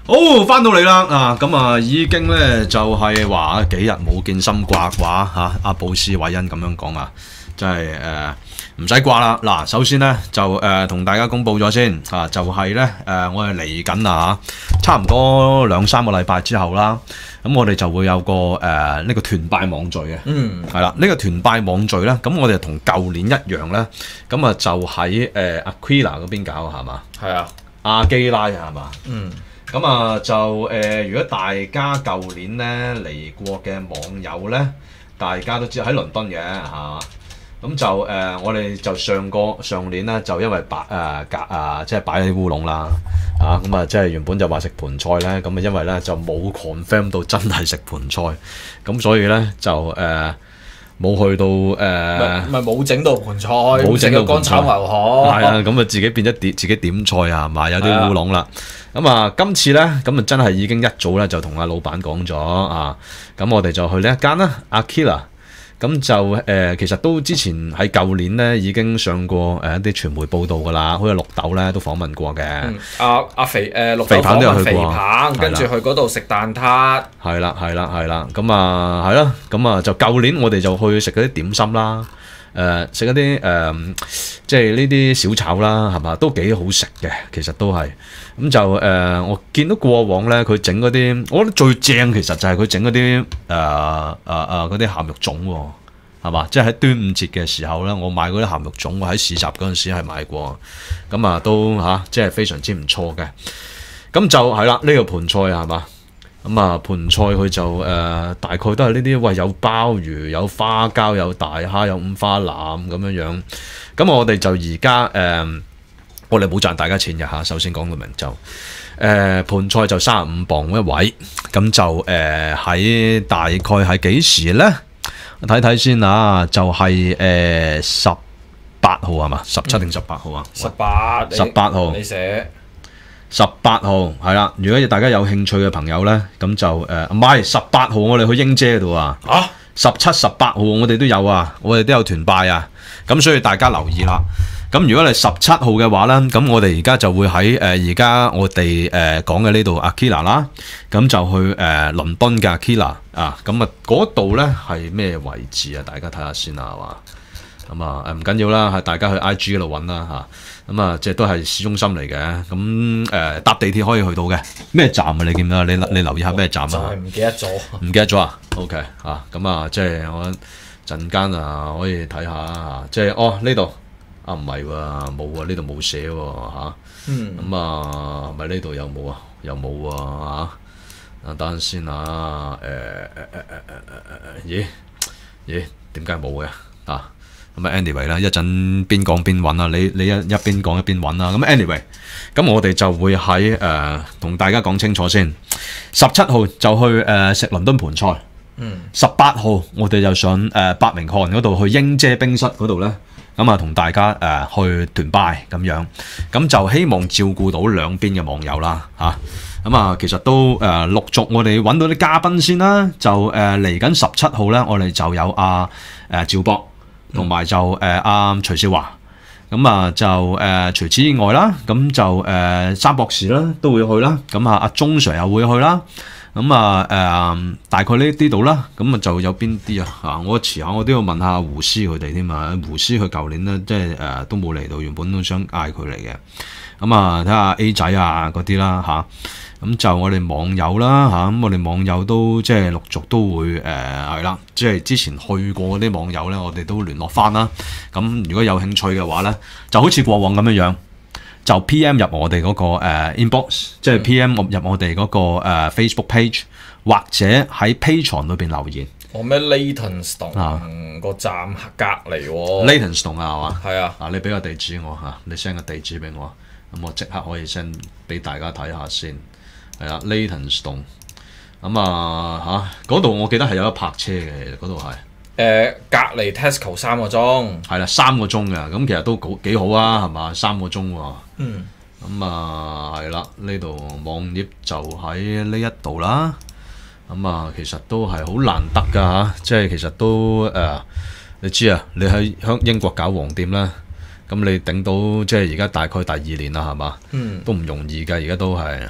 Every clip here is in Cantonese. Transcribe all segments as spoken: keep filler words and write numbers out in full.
好，翻到嚟啦啊！咁啊，已經咧就係話幾日冇見心掛掛嚇，阿布斯韋恩咁樣講啊，真係誒唔使掛啦。嗱，首先咧就誒同、呃、大家公佈咗先啊，就係咧誒我哋嚟緊啊嚇，差唔多兩三個禮拜之後啦，咁我哋就會有個誒呢、呃這個團拜網聚嘅，嗯，係啦，呢、這個團拜網聚咧，咁我哋同舊年一樣咧，咁啊就喺誒 Aquila 嗰邊搞係嘛？ 係啊， 阿基拉係嘛？ 嗯。 咁啊就誒、呃，如果大家舊年咧嚟過嘅網友咧，大家都知喺倫敦嘅嚇，咁、啊、就誒、呃，我哋就上個上年咧就因為擺誒隔啊，即係擺啲烏龍啦，啊咁啊，即係原本就話食盤菜咧，咁啊因為咧就冇 confirm 到真係食盤菜，咁所以咧就誒。呃冇去到誒， 唔係冇整到盤菜， 冇整到乾炒牛河， 係啊，咁啊自己變咗點自己點菜啊，係嘛，有啲烏龍啦。咁啊，今次咧咁啊真係已經一早咧就同阿老闆講咗啊，咁我哋就去呢一間啦，Aquila。咁就誒、呃，其實都之前喺舊年咧已經上過誒一啲傳媒報道㗎啦，好似綠豆咧都訪問過嘅。 嗯，阿阿肥誒綠豆肥棒都有去過， 肥棒跟住去嗰度食蛋撻。 係啦，係啦，係啦，咁啊係啦，咁啊就舊年我哋就去食嗰啲點心啦，誒食一啲誒即係呢啲小炒啦，係嘛都幾好食嘅，其實都係。咁就誒、呃，我見到過往咧，佢整嗰啲，我覺得最正其實就係佢整嗰啲誒誒誒嗰啲鹹肉粽喎，係嘛？即係喺端午節嘅時候咧，我買嗰啲鹹肉粽，我喺市集嗰陣時係買過，咁啊都嚇、啊，即係非常之唔錯嘅。咁就係啦，呢、這個盤菜係嘛？咁啊盤菜佢就誒、呃、大概都係呢啲，喂有鮑魚、有花膠、有大蝦、有五花腩咁樣樣。咁我哋就而家誒。呃我哋冇賺大家錢嘅嚇，首先講到明就誒、呃、盤菜就三十五磅一位，咁就誒喺、呃、大概係幾時咧？睇睇先啊，就係誒十八號係嘛？十七定十八號啊？ 十八， 十八號， 你寫十八號係啦。如果大家有興趣嘅朋友咧，咁就誒唔係十八號，我哋去英姐度啊。啊！十七、十八號我哋都有啊，我哋都有團拜啊，咁所以大家留意啦。咁如果你十七號嘅話咧，咁我哋而家就會喺誒而家我哋誒講嘅呢度 Aquila 啦，咁就去誒、呃、倫敦嘅 Aquila 啊，咁啊嗰度咧係咩位置啊？大家睇下先啦，係嘛？咁啊誒唔緊要啦，係大家去 I G 嗰度揾啦嚇，咁啊即係都係市中心嚟嘅，咁誒搭地鐵可以去到嘅。咩站啊？你見唔見啊？你你留意下咩站啊？ 就係唔記得咗， 唔記得咗啊 ？OK 嚇，咁啊即係我陣間啊可以睇下嚇，即係哦呢度。啊唔係喎，冇啊，呢度冇寫喎嚇。嗯。咁啊，咪呢度有冇啊？有冇喎嚇？啊，等陣先啊。誒誒誒誒誒誒誒，咦咦，點解冇嘅？啊，咁啊，anyway 啦，一陣邊講邊揾啊。你你一一邊講一邊揾啊。咁 anyway，咁我哋就會喺誒同大家講清楚先。十七號就去誒食倫敦盤菜。嗯。十八號我哋就上誒伯明翰嗰度去英姐冰室嗰度咧。咁啊，同大家誒、呃、去團拜咁樣，咁就希望照顧到兩邊嘅網友啦嚇。咁啊，其實都誒、呃、陸續我哋揾到啲嘉賓先啦，就誒嚟緊十七號咧，我哋就有阿誒、呃、趙博，同埋就誒阿、呃、徐少華。咁啊就誒、呃、除此以外啦，咁就誒、呃、三博士啦都會去啦。咁啊，阿鐘 Sir 又會去啦。咁啊誒大概呢啲度啦，咁啊就有邊啲啊？啊，我遲下我都要問下胡師佢哋添啊。胡師佢舊年咧即係誒、呃、都冇嚟到，原本都想嗌佢嚟嘅。咁啊睇下 A 仔啊嗰啲啦嚇。咁、啊、就我哋網友啦嚇，咁、啊、我哋網友都即係陸續都會誒係啦，即係之前去過嗰啲網友咧，我哋都聯絡翻啦。咁如果有興趣嘅話咧，就好似過往咁樣樣。就 P M 入我哋嗰、那個、uh, inbox， 即係 P M 入我哋嗰、那個、uh, Facebook page， 或者喺 Patreon 裏邊留言。 我咩 Leytonstone 個站隔離喎 Leytonstone 啊，係嘛？ 係啊。 啊，你俾個地址我嚇，你 send 個地址俾我，咁我即刻可以 send 俾大家睇下先。係啦 Leytonstone。咁啊嚇，嗰度我記得係有得泊車嘅，其實嗰度係。 誒、呃、隔離 Tesco 三個鐘， 係啦，三個鐘嘅，咁其實都好幾好啊，係嘛？三個鐘喎。 嗯。 咁啊係啦，呢度網頁就喺呢一度啦。咁啊，其實都係好難得㗎嚇，即係其實都誒、呃，你知啊，你喺香英國搞黃店啦，咁你頂到即係而家大概第二年啦，係嘛？嗯。都唔容易㗎，而家都係。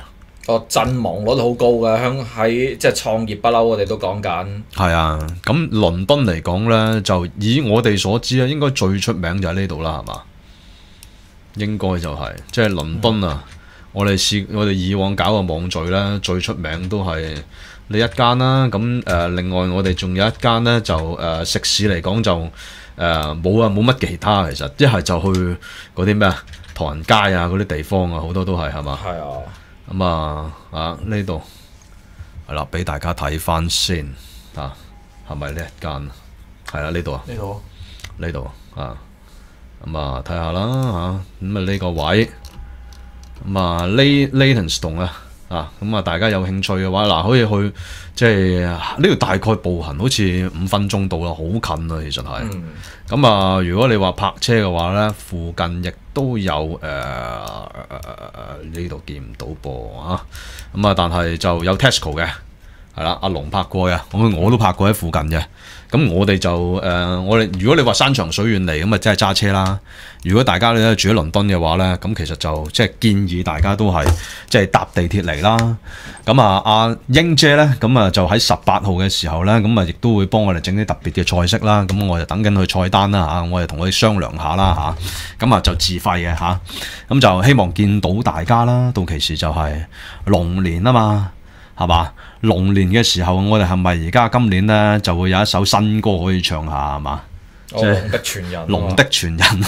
個陣亡率好高嘅，響喺即係創業不嬲，我哋都講緊。 係啊，咁倫敦嚟講咧，就以我哋所知啊，應該最出名就喺呢度啦，係嘛？應該就係、是、即係倫敦啊！嗯、我哋試我哋以往搞嘅網聚咧，最出名都係呢一間啦。咁誒、呃，另外我哋仲有一間咧，就誒、呃、食肆嚟講就誒冇啊，冇乜其他其實，一係就去嗰啲咩啊，唐人街啊嗰啲地方啊，好多都係係嘛？ 係啊。 咁啊啊呢度係啦，俾大家睇翻先啊，係咪呢一間？係啦，呢度啊， 呢度呢度啊，咁啊睇下啦嚇，咁啊呢個位，咁啊 Leytonstone 啊，啊咁啊大家有興趣嘅話，嗱、啊、可以去即係呢度大概步行好似五分鐘到啦，好近啊，其實係。咁、嗯、啊，如果你話泊車嘅話咧，附近亦都有誒呢度見唔到噃啊，咁啊但係就有 Tesco 嘅，係啦，阿龍泊過嘅，我我都泊過喺附近嘅。咁我哋就誒、呃，我哋如果你話山長水遠嚟，咁啊真係揸車啦。如果大家咧住喺倫敦嘅話咧，咁其實就即係建議大家都係即係搭地鐵嚟啦。咁啊，阿英姐咧，咁啊就喺十八號嘅時候咧，咁啊亦都會幫我哋整啲特別嘅菜式啦。咁我就等緊佢菜單啦嚇，我哋同佢商量下啦嚇。咁啊就自費嘅嚇，咁就希望見到大家啦。到期時就係龍年啊嘛。係嘛？龍年嘅時候，我哋係咪而家今年咧就會有一首新歌可以唱下係嘛？ 哦，龍的傳人。 龍的傳人。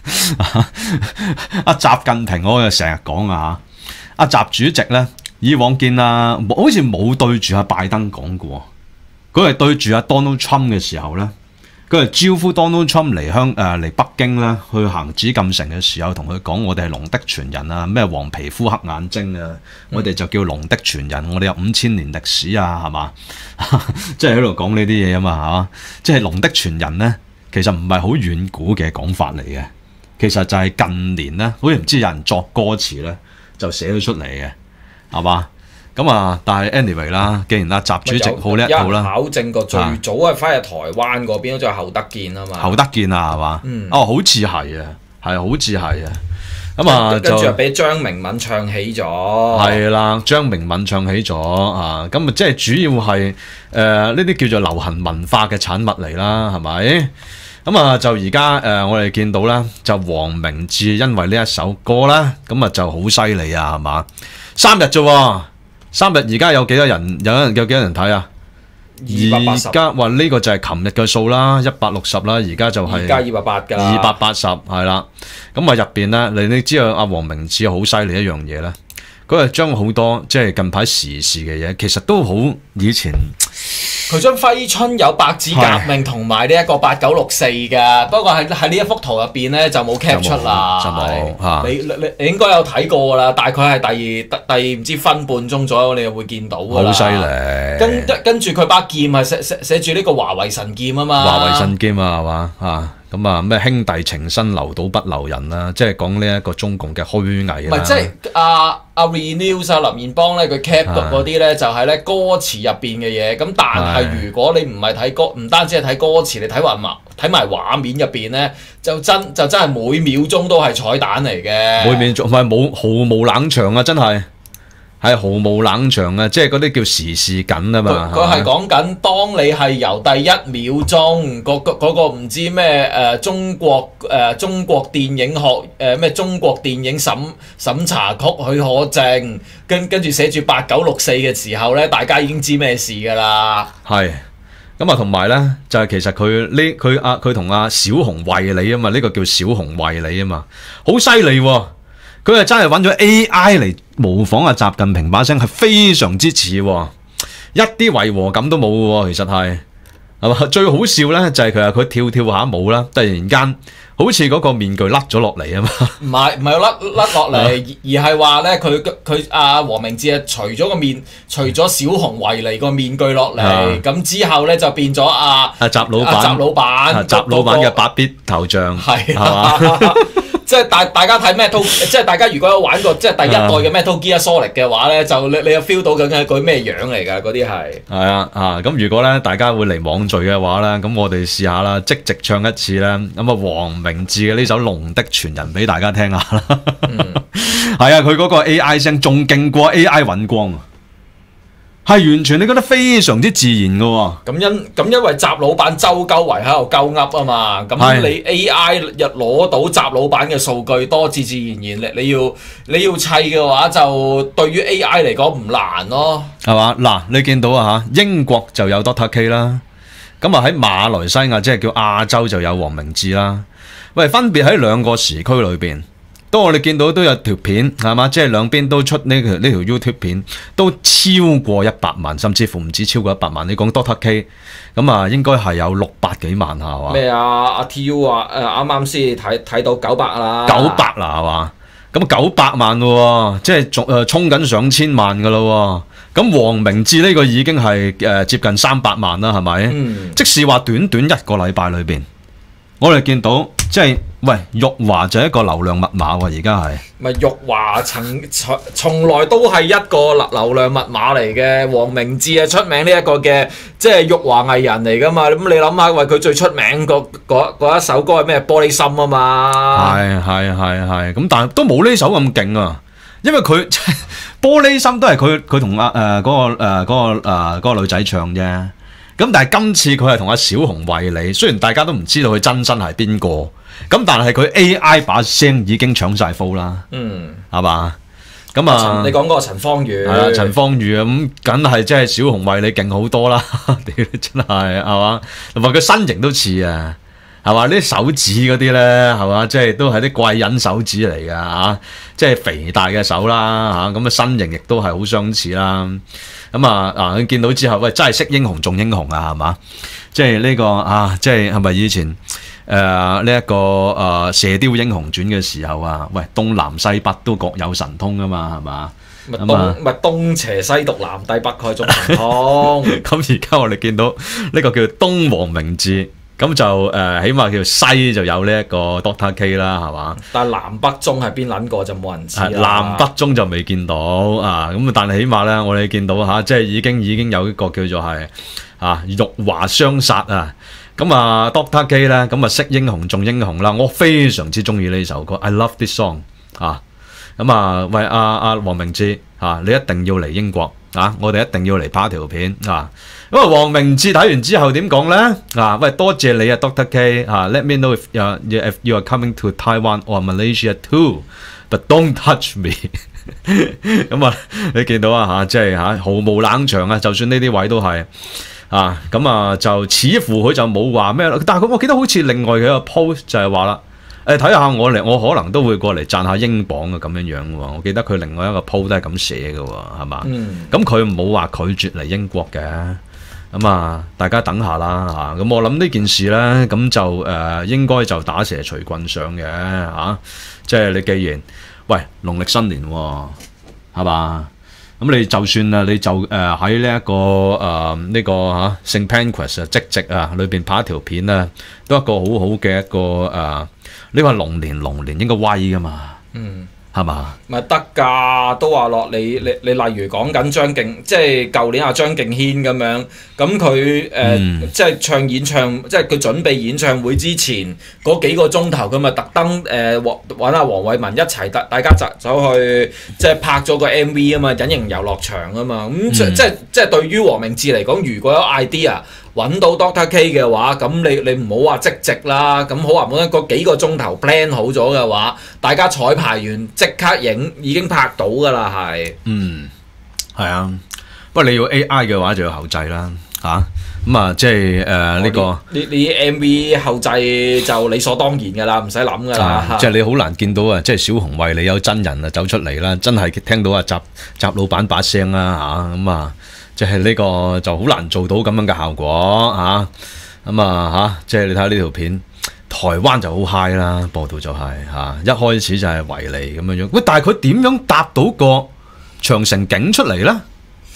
阿習近平我就成日講啊，阿習主席咧，以往見啊，好似冇對住阿拜登講過，佢係對住阿 Donald Trump 嘅時候咧。佢係招呼 Donald Trump 嚟香誒嚟北京咧，去行紫禁城嘅時候，同佢講：我哋係龍的傳人啊，咩黃皮膚黑眼睛啊，嗯、我哋就叫龍的傳人。我哋有五千年歷史啊，係嘛？即係喺度講呢啲嘢啊嘛，係嘛？即係龍的傳人咧，其實唔係好遠古嘅講法嚟嘅，其實就係近年咧，好似唔知有人作歌詞咧，就寫咗出嚟嘅，係嘛？咁啊，但係 anyway 啦，既然阿習主席好叻好啦， 考證過最早係翻去台灣嗰邊，就係侯德健啊嘛。 侯德健啊，係嘛？嗯、哦，好似係啊，係好似係啊。咁啊， 跟住又俾張明敏唱起咗。 係啦，張明敏唱起咗啊。咁啊，即係主要係誒呢啲叫做流行文化嘅產物嚟啦，係咪？咁啊，就而家誒，我哋見到啦，就黃明志因為呢一首歌啦，咁啊就好犀利啊，係嘛？三日啫喎。三日而家有幾多人？有有幾多人睇啊？而家話呢個就係琴日嘅數啦，一百六十啦。而家就係而家二百八㗎， 二百八十係啦。咁啊入邊咧，你你知道阿黃明志好犀利一樣嘢咧，佢係將好多即係近排時事嘅嘢，其實都好以前。 佢將揮春有白紙革命同埋呢一個八九六四嘅，不過喺喺呢一幅圖入邊咧就冇 cap 出啦。 就冇嚇。 你你你應該有睇過啦，大概係第二第唔知分半鐘左右，你就會見到㗎啦。 好犀利！ 跟跟住佢把劍係寫寫寫住呢個華為神劍啊嘛。 華為神劍啊，係嘛啊？咁啊咩兄弟情深留島不留人啦，即係講呢一個中共嘅虛偽啦。 唔係即係阿阿 Renews 啊林彥邦咧，佢 cap 讀嗰啲咧就係咧歌詞入邊嘅嘢。咁但係如果你唔係睇歌，唔單止係睇歌詞，你睇埋睇埋畫面入邊咧，就真就真係每秒鐘都係彩蛋嚟嘅。 每秒鐘唔係冇毫無冷場啊！真係。係毫無冷場啊！即係嗰啲叫時事緊啊嘛。 佢係講緊，當你係由第一秒鐘嗰嗰嗰個唔知咩誒中國誒、呃、中國電影學誒咩、呃、中國電影審審查局許可證，跟跟住寫住八九六四嘅時候咧，大家已經知咩事㗎啦。係。 咁啊，同埋咧就係、是、其實佢呢佢阿佢同阿小熊維尼啊嘛，呢、這個叫小熊維尼啊嘛，好犀利喎！佢係真係揾咗 A I 嚟模仿阿習近平把聲，係非常之似，一啲違和感都冇嘅。其實係係嘛，最好笑咧就係佢話佢跳跳下舞啦，突然間好似嗰個面具甩咗落嚟啊嘛。 唔係唔係甩甩落嚟，而係話咧佢佢阿黃明志啊，除咗個面，除咗小熊維尼個面具落嚟，咁之後咧就變咗阿阿習老闆，習老闆， 習老闆嘅八必頭像係嘛。 即係大大家睇 Metal， 即係大家如果有玩過即係第一代嘅 Metal Gear Solid 嘅話咧，就你你有 feel 到究竟係佢咩樣嚟㗎？嗰啲係係啊啊！咁如果咧大家會嚟網聚嘅話咧，咁我哋試下啦，即席唱一次咧，咁啊黃明志嘅呢首《龍的傳人》俾大家聽下啦。嗯，係啊，佢嗰個 A I 聲仲勁過 A I 尹光啊！係完全你覺得非常之自然嘅喎。 咁因咁因為習老闆周鳩圍喺度鳩噏啊嘛，咁你 A I 日攞到習老闆嘅數據多，自自然然你你要你要砌嘅話，就對於 A I 嚟講唔難咯。 係嘛？嗱，你見到啊嚇，英國就有 Doctor K 啦，咁啊喺馬來西亞即係叫亞洲就有黃明志啦。喂，分別喺兩個時區裏邊。當我哋見到都有條片係嘛，即係兩邊都出呢條呢條 YouTube 片，都超過一百萬，甚至乎唔止超過一百萬。你講 Doctor K 咁啊，應該係有六百幾萬下係嘛？ 咩啊？阿 T U 話誒啱啱先睇睇到九百啦， 九百啦係嘛？咁九百萬喎，即係仲誒衝緊上千萬㗎啦。咁黃明志呢個已經係誒、呃、接近三百萬啦，係咪？嗯、即是話短短一個禮拜裏邊，我哋見到即係。喂，玉華就係一個流量密碼喎，而家係咪玉華曾從從來都係一個流流量密碼嚟嘅。黃明志係出名呢一個嘅，即係玉華藝人嚟噶嘛。咁你諗下，喂佢最出名嗰嗰一首歌係咩？玻璃心啊嘛。 係係係係，咁但係都冇呢首咁勁啊，因為佢玻璃心都係佢佢同阿誒嗰個誒嗰個誒嗰個女仔唱啫。咁但係今次佢係同阿小熊惠理，雖然大家都唔知道佢真身係邊個，咁但係佢 A I 把聲已經搶晒 flow 啦，嗯，係嘛？咁啊， 你講嗰個陳芳語， 係啦，陳芳語啊，咁梗係即係小熊惠理勁好多啦，屌真係係嘛？同埋佢身形都似啊，係嘛？呢啲手指嗰啲咧，係嘛？即係都係啲貴人手指嚟㗎嚇，即係肥大嘅手啦嚇，咁啊身形亦都係好相似啦。咁啊啊！見到之後，喂，真係識英雄重英雄啊，係嘛？即係呢、這個啊，即係係咪以前誒呢一個誒、呃《射雕英雄傳》嘅時候啊？喂，東南西北都各有神通噶嘛，係嘛？ 咪東咪東邪西毒南帝北丐中神通。 咁而家我哋見到呢個叫東黃明志。咁就誒、呃，起碼叫西就有呢一個 Doctor K 啦，係嘛？但係南北中係邊撚個就冇人知啦。 南北中就未見到啊，咁但係起碼咧，我哋見到嚇、啊，即係已經已經有一個叫做係啊玉華雙殺啊。咁啊 Doctor K 咧，咁啊識英雄重英雄啦，我非常之中意呢首歌 ，I love this song 啊。咁啊，喂阿阿黃明志啊，你一定要嚟英國啊！我哋一定要嚟拍條片啊！咁啊，黃明志睇完之後點講咧？啊，喂，多謝你啊 ，Doctor K 啊 ，Let me know if you if you are coming to Taiwan or Malaysia too，but don't touch me 。咁啊，你見到啊嚇，即係嚇毫無冷場啊！就算呢啲位都係啊，咁啊就似乎佢就冇話咩，但係佢我記得好似另外嘅一個 post 就係話啦。誒睇下我嚟，我可能都會過嚟賺下英鎊嘅咁樣樣喎。我記得佢另外一個 post 都係咁寫嘅喎，係嘛？咁佢冇話拒絕嚟英國嘅。咁啊，大家等下啦嚇。咁我諗呢件事咧，咁就誒、呃、應該就打蛇隨棍上嘅嚇、啊。即係你既然喂農曆新年喎，係嘛？咁你就算啊，你就誒喺呢一個誒呢、呃這個嚇聖 Pancras 啊即席啊裏邊拍一條片啊，都一個好好嘅一個誒。呃呢個龍年龍年應該威噶嘛，嗯，係嘛？ 咪得㗎，都話落你你你例如講緊張敬，即係舊年阿張敬軒咁樣，咁佢誒即係唱演唱，即係佢準備演唱會之前嗰幾個鐘頭，佢咪特登誒揾阿黃偉文一齊，大大家就走去即係拍咗個 M V 啊嘛，隱形遊樂場啊嘛，咁、嗯、即即即係對於黃明志嚟講，如果有 idea。揾到 Doctor K 嘅話，咁你你唔好話即席啦，咁好話冇得嗰幾個鐘頭 plan 好咗嘅話，大家彩排完即刻影已經拍到㗎啦，係。 嗯，係啊，不過你要 A I 嘅話就要後製啦，嚇咁啊，即係誒呢個呢呢 M V 後製就理所當然㗎啦，唔使諗㗎啦。 即係你好難見到啊，即係小熊惠理有真人啊走出嚟啦，真係聽到啊習習老闆把聲啦嚇咁啊。即係呢個就好難做到咁樣嘅效果嚇，咁啊嚇、啊，即係你睇下呢條片，台灣就好 high 啦，播到就係、是、嚇、啊，一開始就係維尼咁樣樣，喂，但係佢點樣搭到個長城景出嚟咧？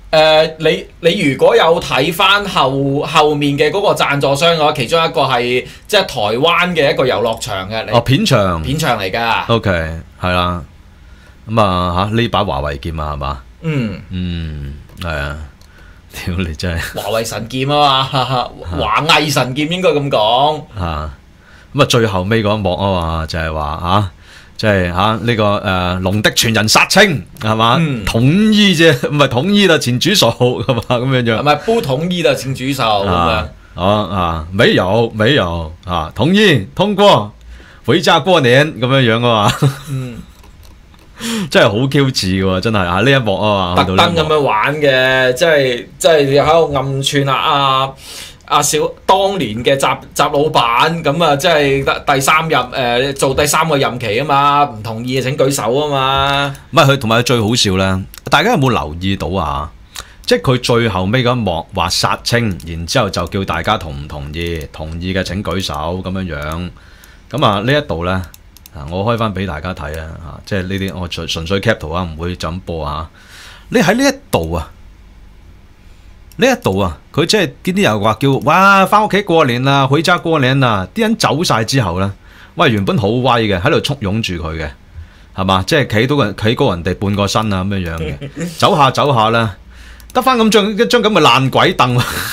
誒，你你如果有睇翻後後面嘅嗰個贊助商嘅話，其中一個係即係台灣嘅一個遊樂場嘅， 哦片場片場嚟㗎。 OK 係啦，咁啊嚇呢把華為劍啊係嘛？ 嗯嗯係啊，屌你真係華為神劍啊嘛，華藝神劍應該咁講。 嚇咁啊最後尾嗰一幕啊嘛，就係話嚇。即係嚇呢個誒龍的傳人殺青係嘛？ 嗯統一啫，唔係統一啦，前主數係嘛咁樣樣。 係咪不統一的請舉手咁樣？ 啊啊，沒有沒有啊，統一通過，回家過年咁樣樣啊嘛。 嗯， 真係好 Q 似喎，真係啊呢一幕啊嘛， 特登咁樣玩嘅，即係即係喺度暗串啊啊！阿小當年嘅習習老闆咁啊，即係第三任誒、呃、做第三個任期啊嘛，唔同意請舉手啊嘛。 唔係佢同埋最好笑咧，大家有冇留意到啊？即係佢最後尾嗰一幕話殺青，然之後就叫大家同唔同意，同意嘅請舉手咁樣樣。咁啊呢一度咧啊，我開翻俾大家睇啊嚇，即係呢啲我純純粹 cap 圖啊，唔會就咁播啊。你喺呢一度啊！呢一度啊，佢即係呢啲人話叫哇，翻屋企過年啦，回家過年啦，啲人走晒之後咧，喂原本好威嘅，喺度簇擁住佢嘅，係嘛？即係企到人企高人哋半個身啊咁樣樣嘅，走下走下咧，得翻咁張一張咁嘅爛鬼凳，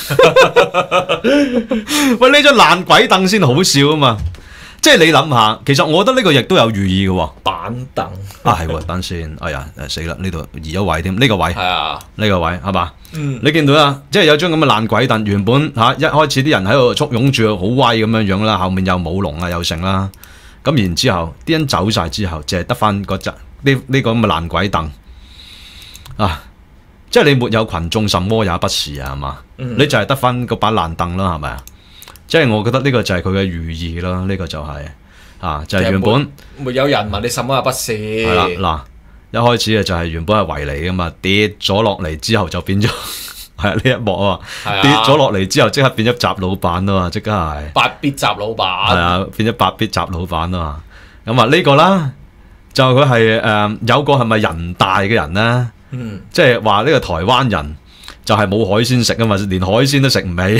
喂呢張爛鬼凳先好笑啊嘛！即係你諗下，其實我覺得呢個亦都有寓意嘅喎。 板凳啊係喎，等先，哎呀誒死啦！呢度移咗位添，呢個位係啊， 呢個位係嘛？ 嗯， 你見到啦，即係有張咁嘅爛鬼凳，原本嚇、啊、一開始啲人喺度簇擁住，好威咁樣樣啦，後面又舞龍啊，又成啦。咁然之後，啲人走晒之後，淨係得翻嗰隻呢呢個咁嘅爛鬼凳啊！即係你沒有群眾，什麼也不是啊，係嘛？ 嗯、 你就係得翻嗰把爛凳啦，係咪啊？即係我覺得呢個就係佢嘅寓意啦，呢、這個就係、是、啊，就係、是、原本沒，沒有人民，你什麼也不是。 係啦，嗱，一開始嘅就係原本係圍嚟噶嘛，跌咗落嚟之後就變咗係呢一幕啊，跌咗落嚟之後即刻變咗習老闆啊嘛，即刻係八必習老闆係啊，變咗八必習老闆啊嘛。咁啊呢個啦，就佢係誒有個係咪人大嘅人咧？ 嗯， 即係話呢個台灣人。就係冇海鮮食啊嘛，連海鮮都食唔起。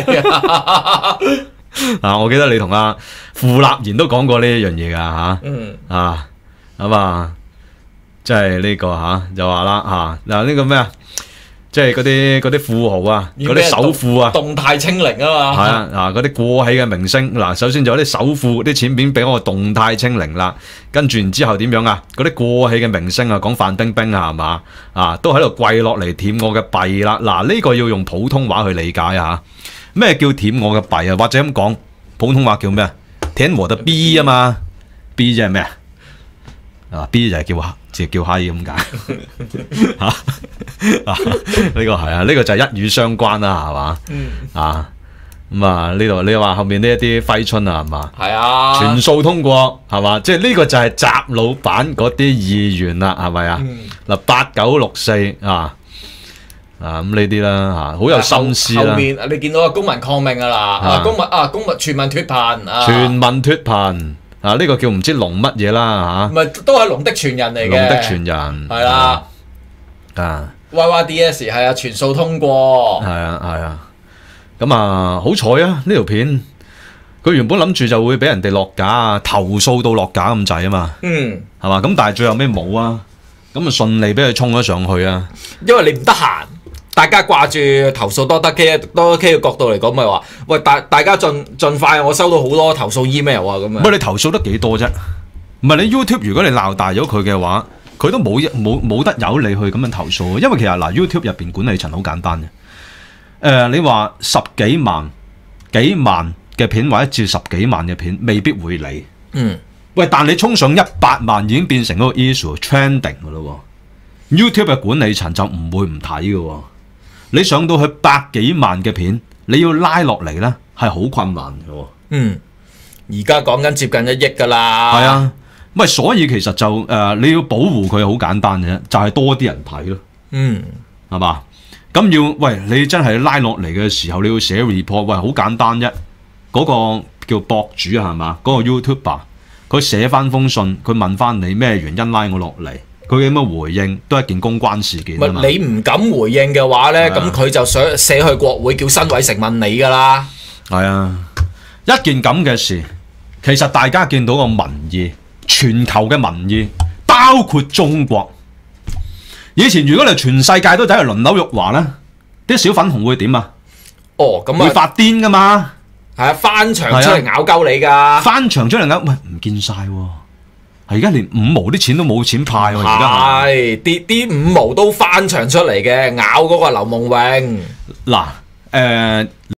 啊，我記得你同阿傅立賢都講過呢一樣嘢㗎嚇。 嗯。 啊，咁啊，即係呢個嚇就話啦嚇嗱呢個咩啊？即係嗰啲嗰啲富豪啊，嗰啲首富啊， 動態清零啊嘛。 係啊，嗱嗰啲過氣嘅明星，嗱首先就有啲首富啲錢片俾我動態清零啦，跟住然之後點樣啊？嗰啲過氣嘅明星啊，講范冰冰啊，係嘛啊，都喺度跪落嚟舔我嘅幣啦。嗱呢個要用普通話去理解啊，咩叫舔我嘅幣啊？或者咁講，普通話叫咩啊？舔我的 B 啊嘛 ，B 即係咩啊？啊 B 就係叫就叫閪咁解嚇。啊！呢、這個係啊，呢、這個就係一語相關啦，係嘛？ 嗯。 啊，咁啊呢度你話後面呢一啲揮春啊，係嘛？ 係啊。全數通過係嘛？即係呢個就係習老闆嗰啲意願啦，係咪啊？嗱、嗯，八九六四啊啊咁呢啲啦嚇，好有心思啦。 後面你見到啊，公民抗命㗎啦，啊公民啊公民全民脫貧啊， 全民脫貧啊！呢、這個叫唔知龍乜嘢啦嚇？ 唔係都係龍的傳人嚟嘅。龍的傳人係啦。 啊。 Y Y D S 係啊，全數通過。 係啊係啊，咁啊好彩啊！呢條片佢原本諗住就會俾人哋落架啊，投訴到落架咁滯啊嘛。嗯，係嘛？咁但係最後尾冇啊，咁啊順利俾佢衝咗上去啊。 因為你唔得閒，大家掛住投訴多得 K 多得 K 嘅角度嚟講，咪話喂大大家盡盡快，我收到好多投訴 email 啊咁啊。 唔係你投訴得幾多啫？唔係你 YouTube 如果你鬧大咗佢嘅話。佢都冇冇冇得由你去咁樣投訴，因為其實嗱 YouTube 入邊管理層好簡單嘅。誒、呃，你話十幾萬、幾萬嘅片或者至十幾萬嘅片，未必會理。嗯。喂，但你衝上一百萬已經變成嗰個 issue trending 嘅咯。YouTube 嘅管理層就唔會唔睇嘅。你上到去百幾萬嘅片，你要拉落嚟咧係好困難嘅。 嗯。而家講緊接近一億㗎啦。 係啊。唔所以其實就誒、呃、你要保護佢好簡單嘅啫，就係、是、多啲人睇咯。嗯，係嘛？咁要喂你真係拉落嚟嘅時候，你要寫 report，喂好簡單啫。嗰、那個叫博主係嘛？嗰、那個 YouTuber，佢寫翻封信，佢問翻你咩原因拉我落嚟？ 佢嘅咁嘅回應都係一件公關事件啊嘛。 你唔敢回應嘅話咧，咁佢就想寫去國會叫辛偉誠問你㗎啦。 係啊，一件咁嘅事，其實大家見到個民意，全球嘅民意，包括中國。以前如果你全世界都睇嚟輪流辱華咧，啲小粉紅會點啊？ 哦，咁會發癲噶嘛？ 係啊，翻牆出嚟咬鳩你㗎。 翻牆出嚟咬，喂唔見晒喎！而家連五毛啲錢都冇錢派喎，而家係啲啲五毛都翻牆出嚟嘅，咬嗰個劉夢穎。 嗱誒。呃